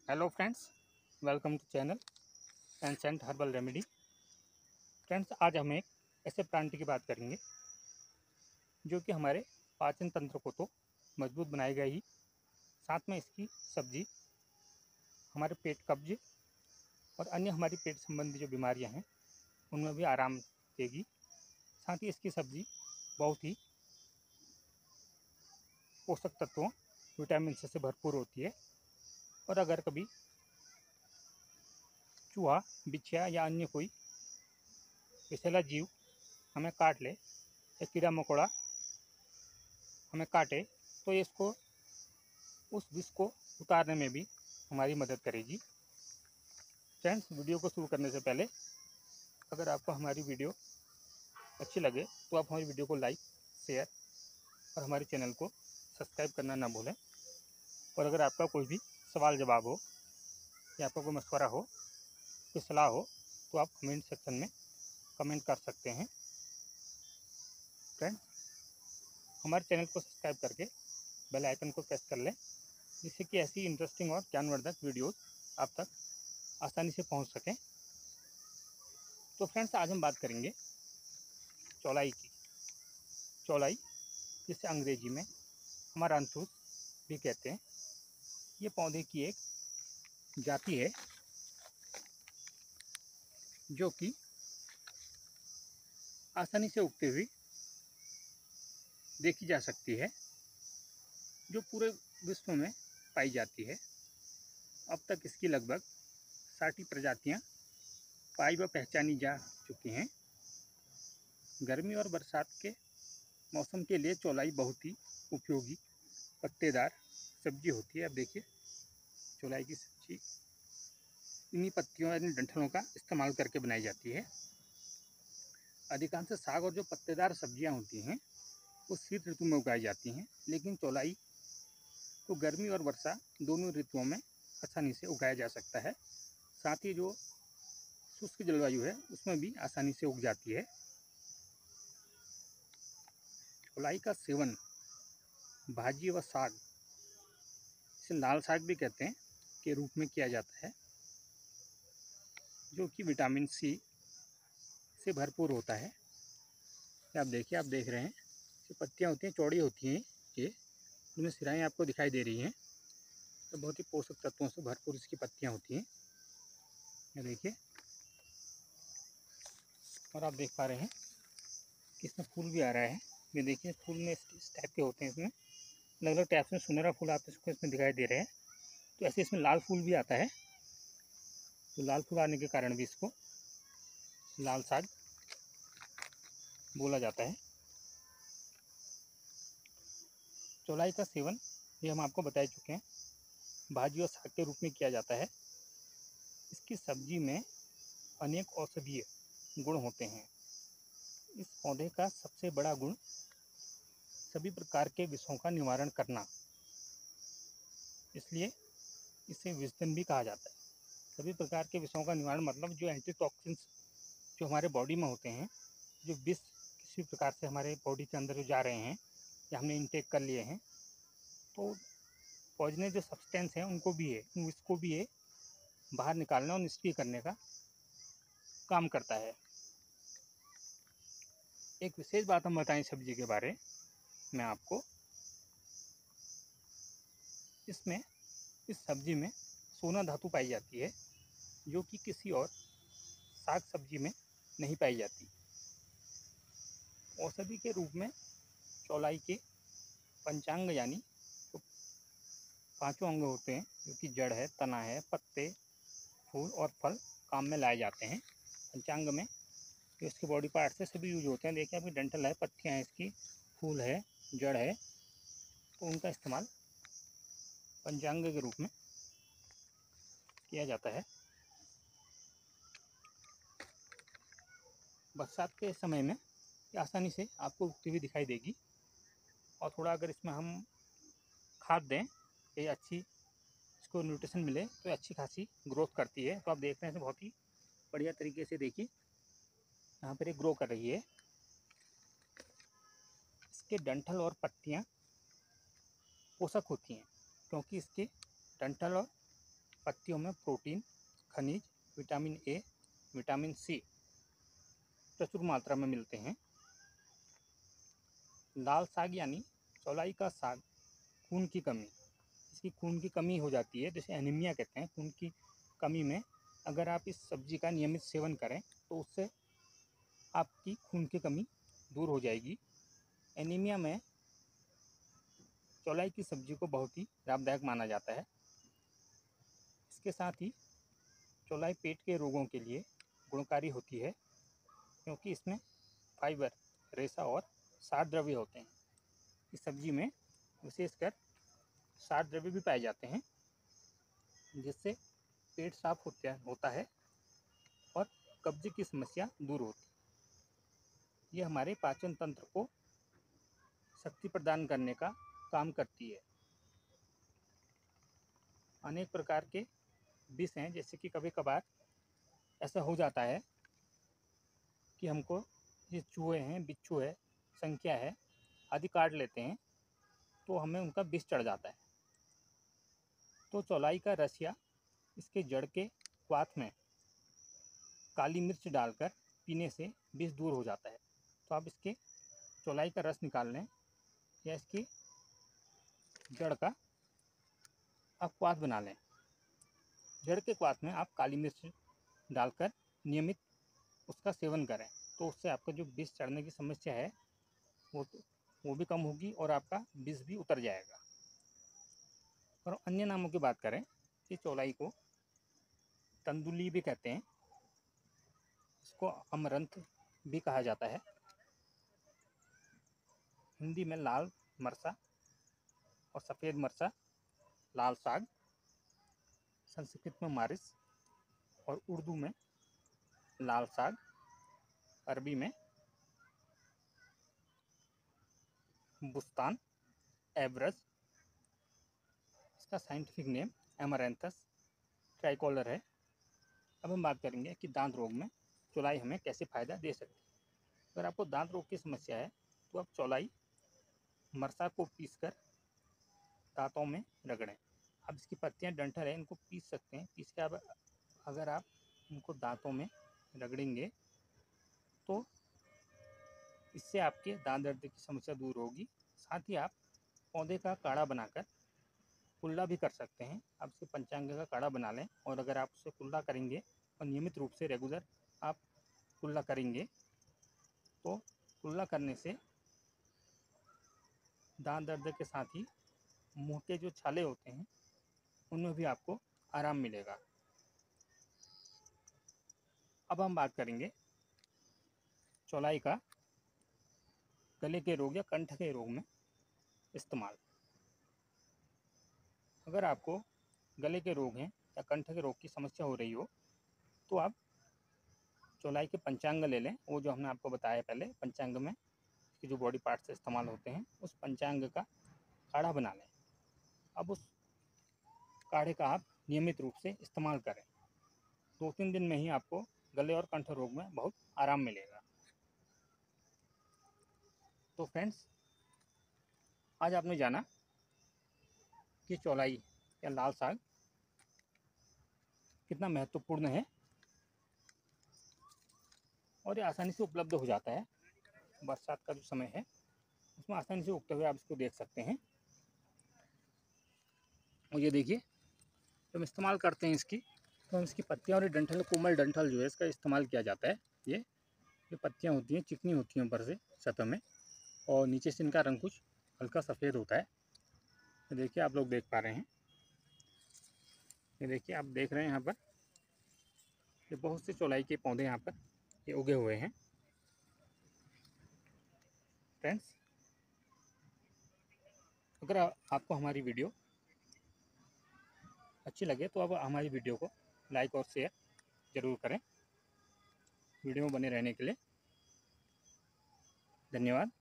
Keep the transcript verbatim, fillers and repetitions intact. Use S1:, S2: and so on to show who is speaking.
S1: Hello friends, welcome to channel ancient herbal remedy. Friends, आज हम एक ऐसे प्लांट की बात करेंगे जो कि हमारे पाचन तंत्र को तो मजबूत बनाएगा ही, साथ में इसकी सब्जी हमारे पेट कब्ज और अन्य हमारी पेट संबंधी जो बीमारियां हैं उनमें भी आराम देगी। साथ ही इसकी सब्जी बहुत ही पोषक तत्वों विटामिन से भरपूर होती है। और अगर कभी चूहा, बिच्छिया या अन्य कोई विषैला जीव हमें काट ले या कीड़ा मकोड़ा हमें काटे तो ये इसको उस विष को उतारने में भी हमारी मदद करेगी। फ्रेंड्स, वीडियो को शुरू करने से पहले अगर आपको हमारी वीडियो अच्छी लगे तो आप हमारी वीडियो को लाइक, शेयर और हमारे चैनल को सब्सक्राइब करना ना भूलें। और अगर आपका कोई भी सवाल जवाब हो या आपका कोई मशवरा हो, कोई सलाह हो तो आप कमेंट सेक्शन में कमेंट कर सकते हैं। फ्रेंड्स, हमारे चैनल को सब्सक्राइब करके बेल आइकन को प्रेस कर लें, जिससे कि ऐसी इंटरेस्टिंग और ज्ञानवर्धक वीडियोस आप तक आसानी से पहुंच सकें। तो फ्रेंड्स, आज हम बात करेंगे चौलाई की। चौलाई, जिसे अंग्रेजी में अमारंथुस भी कहते हैं, ये पौधे की एक जाति है जो कि आसानी से उगती हुई देखी जा सकती है, जो पूरे विश्व में पाई जाती है। अब तक इसकी लगभग साठ प्रजातियां पाई व पहचानी जा चुकी हैं। गर्मी और बरसात के मौसम के लिए चौलाई बहुत ही उपयोगी पत्तेदार सब्जी होती है। अब देखिए, चौलाई की सब्जी इन्हीं पत्तियों यानी डंठलों का इस्तेमाल करके बनाई जाती है। अधिकांश साग और जो पत्तेदार सब्जियां होती हैं वो शीत ऋतु में उगाई जाती हैं, लेकिन चौलाई को गर्मी और वर्षा दोनों ऋतुओं में आसानी से उगाया जा सकता है। साथ ही जो शुष्क जलवायु है उसमें भी आसानी से उग जाती है। चौलाई का सेवन भाजी व साग, इसे लाल साग भी कहते हैं, के रूप में किया जाता है, जो कि विटामिन सी से भरपूर होता है। आप देखिए, आप देख रहे हैं जो पत्तियां होती हैं चौड़ी होती हैं, ये उनमें सिराएं आपको दिखाई दे रही हैं। तो बहुत ही पोषक तत्वों से भरपूर इसकी पत्तियां होती हैं, ये देखिए। और आप देख पा रहे हैं कि इसमें फूल भी आ रहा है। ये देखिए, फूल में इस टाइप के होते हैं, इसमें अलग अलग टाइप से सुनहरा फूल आप इसको इसमें दिखाई दे रहे हैं। तो ऐसे इसमें लाल फूल भी आता है, तो लाल फूल आने के कारण भी इसको लाल साग बोला जाता है। चौलाई का सेवन ये हम आपको बता चुके हैं, भाजी और साग के रूप में किया जाता है। इसकी सब्जी में अनेक औषधीय गुण होते हैं। इस पौधे का सबसे बड़ा गुण सभी प्रकार के विषों का निवारण करना, इसलिए इसे विषधन भी कहा जाता है। सभी प्रकार के विषों का निवारण मतलब जो एंटीटॉक्सिन्स जो हमारे बॉडी में होते हैं, जो विष किसी प्रकार से हमारे बॉडी के अंदर जो जा रहे हैं या हमने इंटेक कर लिए हैं, तो पॉइजनस जो सब्सटेंस हैं उनको भी है उन विष को भी ये बाहर निकालने और निष्क्रिय करने का काम करता है। एक विशेष बात हम बताएं सब्जी के बारे में आपको, इसमें इस सब्जी में सोना धातु पाई जाती है, जो कि किसी और साग सब्जी में नहीं पाई जाती। औषधि के रूप में चौलाई के पंचांग यानी तो पांचों अंग होते हैं, जो कि जड़ है, तना है, पत्ते, फूल और फल काम में लाए जाते हैं। पंचांग में जो इसके बॉडी पार्ट से सभी यूज होते हैं। देखिए, आपकी डंठल है, पत्तियां हैं इसकी, फूल है, जड़ है, तो उनका इस्तेमाल पंचांग के रूप में किया जाता है। बरसात के समय में ये आसानी से आपको उगती हुई दिखाई देगी, और थोड़ा अगर इसमें हम खाद दें, ये अच्छी इसको न्यूट्रिशन मिले तो ये अच्छी खासी ग्रोथ करती है। तो आप देख रहे हैं बहुत ही बढ़िया तरीके से, देखिए यहाँ पर ये ग्रो कर रही है। इसके डंठल और पत्तियाँ पोषक होती हैं, क्योंकि इसके डंठल और पत्तियों में प्रोटीन, खनिज, विटामिन ए, विटामिन सी प्रचुर मात्रा में मिलते हैं। लाल साग यानी चौलाई का साग खून की कमी, इसकी खून की कमी हो जाती है, जैसे एनीमिया कहते हैं, खून की कमी में अगर आप इस सब्जी का नियमित सेवन करें तो उससे आपकी खून की कमी दूर हो जाएगी। एनीमिया में चौलाई की सब्जी को बहुत ही लाभदायक माना जाता है। इसके साथ ही चौलाई पेट के रोगों के लिए गुणकारी होती है, क्योंकि इसमें फाइबर, रेशा और सार द्रव्य होते हैं। इस सब्जी में विशेषकर सार द्रव्य भी पाए जाते हैं, जिससे पेट साफ होता है और कब्ज की समस्या दूर होती है। यह हमारे पाचन तंत्र को शक्ति प्रदान करने का काम करती है। अनेक प्रकार के विष हैं, जैसे कि कभी कभार ऐसा हो जाता है कि हमको ये चूहे हैं, बिच्छू है, संख्या है आदि काट लेते हैं, तो हमें उनका विष चढ़ जाता है। तो चौलाई का रस या इसके जड़ के क्वाथ में काली मिर्च डालकर पीने से विष दूर हो जाता है। तो आप इसके चौलाई का रस निकाल लें या इसकी जड़ का आप क्वाथ बना लें। जड़ के क्वाथ में आप काली मिर्च डालकर नियमित उसका सेवन करें, तो उससे आपका जो विष चढ़ने की समस्या है वो तो वो भी कम होगी और आपका विष भी उतर जाएगा। और अन्य नामों की बात करें कि चौलाई को तंदुली भी कहते हैं, इसको अमरंथ भी कहा जाता है। हिंदी में लाल मरचा और सफ़ेद मरचा, लाल साग, संस्कृत में मारिस और उर्दू में लाल साग, अरबी में बुस्तान एवरस, इसका साइंटिफिक नेम एमरैंथस ट्राइकोलर है। अब हम बात करेंगे कि दांत रोग में चौलाई हमें कैसे फ़ायदा दे सकती है। अगर आपको दांत रोग की समस्या है तो आप चौलाई मरचा को पीसकर दांतों में रगड़ें। अब इसकी पत्तियां, डंठल है, इनको पीस सकते हैं। पीस के अब अगर आप इनको दांतों में रगड़ेंगे तो इससे आपके दांत दर्द की समस्या दूर होगी। साथ ही आप पौधे का काढ़ा बनाकर कुल्ला भी कर सकते हैं। आप इसके पंचांग का काढ़ा बना लें और अगर आप उससे कुल्ला करेंगे और नियमित रूप से रेगुलर आप कुल्ला करेंगे तो कुल्ला करने से दांत दर्द के साथ ही मुंह के जो छाले होते हैं उनमें भी आपको आराम मिलेगा। अब हम बात करेंगे चौलाई का गले के रोग या कंठ के रोग में इस्तेमाल। अगर आपको गले के रोग हैं या कंठ के रोग की समस्या हो रही हो तो आप चौलाई के पंचांग ले लें। वो जो हमने आपको बताया पहले, पंचांग में इसके जो बॉडी पार्ट्स इस्तेमाल होते हैं, उस पंचांग का काढ़ा बना लें। अब उस काढ़े का आप नियमित रूप से इस्तेमाल करें। दो तीन दिन में ही आपको गले और कंठ रोग में बहुत आराम मिलेगा। तो फ्रेंड्स, आज आपने जाना कि चौलाई या लाल साग कितना महत्वपूर्ण है और ये आसानी से उपलब्ध हो जाता है। बरसात का जो समय है उसमें आसानी से उगते हुए आप इसको देख सकते हैं। और ये देखिए, जब हम इस्तेमाल करते हैं इसकी तो हम इसकी पत्तियाँ और ये डंठल, कोमल डंठल जो है इसका इस्तेमाल किया जाता है। ये ये पत्तियाँ होती हैं, चिकनी होती हैं ऊपर से सतह में, और नीचे से इनका रंग कुछ हल्का सफ़ेद होता है। ये देखिए, आप लोग देख पा रहे हैं। ये देखिए, आप देख रहे हैं यहाँ पर ये बहुत से चौलाई के पौधे यहाँ पर ये उगे हुए हैं। फ्रेंड्स, अगर आपको हमारी वीडियो अच्छी लगे तो आप हमारी वीडियो को लाइक और शेयर ज़रूर करें। वीडियो में बने रहने के लिए धन्यवाद।